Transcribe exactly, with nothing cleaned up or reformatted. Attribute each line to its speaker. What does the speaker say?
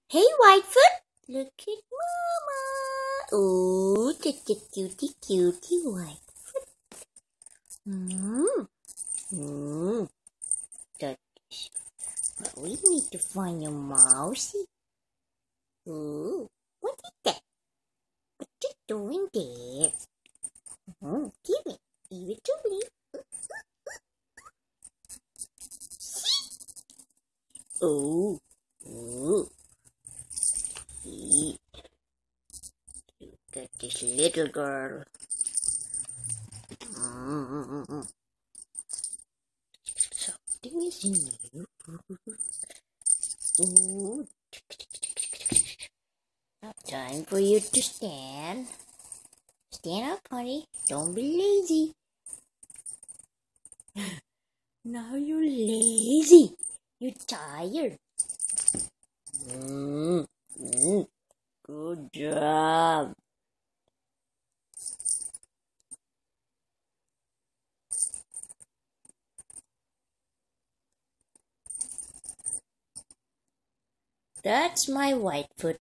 Speaker 1: Hey, Whitefoot, look at Mama. Oh, such a cutie, cutie Whitefoot. Mm. Mm. That is, but we need to find your mousey. Oh, what is that? What you doing there? Oh, give it. Give it to me. Oh, oh. Look at this little girl. Mm-mm-mm. Something is in you. Ooh. Now time for you to stand. Stand up, honey. Don't be lazy. Now you're lazy. You're tired. Mm, mm, good job. That's my Whitefoot.